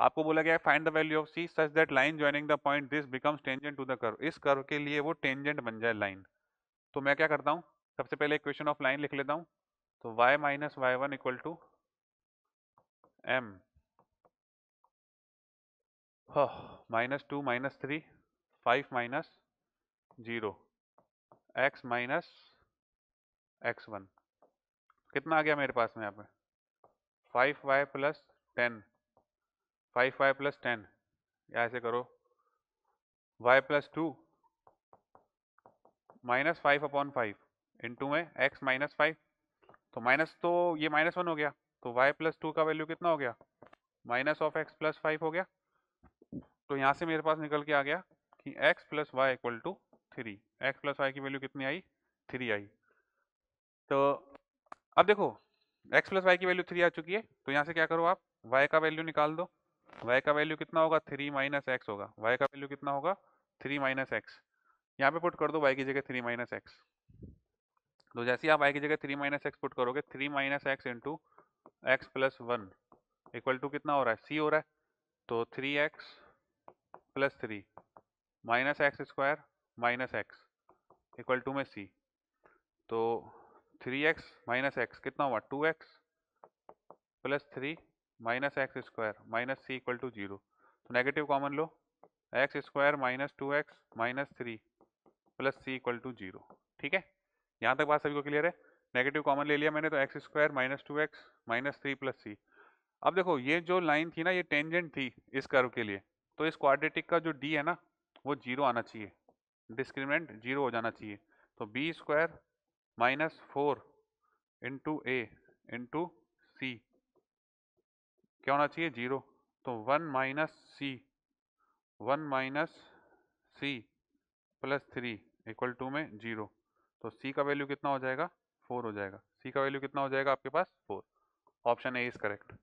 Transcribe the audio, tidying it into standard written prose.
आपको बोला गया है find the value of c such that line joining the point this becomes tangent to the curve, इस curve के लिए वो टेंजेंट बन जाए लाइन। तो मैं क्या करता हूँ, सबसे पहले इक्वेशन ऑफ लाइन लिख लेता हूँ। तो y minus y one equal to m -2 -3 5 -0 x minus x1, कितना आ गया मेरे पास में यहाँ पे 5y प्लस 10, 5y प्लस 10, या ऐसे करो y प्लस 2 -5/5 इंटू में x माइनस 5, तो माइनस तो ये -1 हो गया, तो y प्लस 2 का वैल्यू कितना हो गया माइनस ऑफ x प्लस 5 हो गया। तो यहाँ से मेरे पास निकल के आ गया कि x plus y equal to 3, x plus y की वैल्यू कितनी आई 3 आई। तो अब देखो x प्लस वाई की वैल्यू 3 आ चुकी है, तो यहाँ से क्या करो आप y का वैल्यू निकाल दो। y का वैल्यू कितना होगा 3 माइनस एक्स होगा, y का वैल्यू कितना होगा 3 माइनस एक्स, यहाँ पे पुट कर दो y की जगह 3 माइनस एक्स। तो जैसे ही आप y की जगह 3 माइनस एक्स पुट करोगे 3 minus x into x plus 1 equal to कितना हो रहा है c हो रहा है, तो 3x plus 3 minus x square minus x equal to में c, तो 3x माइनस एक्स कितना हुआ 2x plus 3 minus x square minus c equal to 0। तो नेगेटिव कॉमन लो, x square minus 2x minus 3 plus c equal to 0। ठीक है, यहाँ तक बात सभी को क्लियर है। नेगेटिव कॉमन ले लिया मैंने, तो x square minus 2x minus 3 plus c। अब देखो ये जो लाइन थी ना ये टेंजेंट थी इस कर्व के लिए, तो इस क्वाड्रेटिक का जो d है ना वो 0 आना चाहिए, डिस्क्रिमिनेंट 0 हो जाना चाहिए। तो b square minus 4 into a into c क्या होना चाहिए 0। तो 1 minus c plus 3 equal to में 0। तो c का वैल्यू कितना हो जाएगा 4 हो जाएगा, c का वैल्यू कितना हो जाएगा आपके पास 4। Option a is correct.